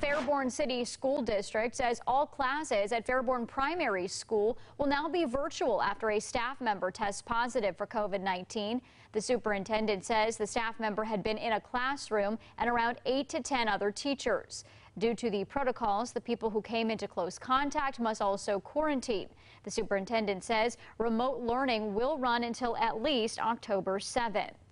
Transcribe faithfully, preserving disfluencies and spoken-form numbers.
Fairborn City School District says all classes at Fairborn Primary School will now be virtual after a staff member tests positive for COVID nineteen. The superintendent says the staff member had been in a classroom and around eight to ten other teachers. Due to the protocols, the people who came into close contact must also quarantine. The superintendent says remote learning will run until at least October seventh.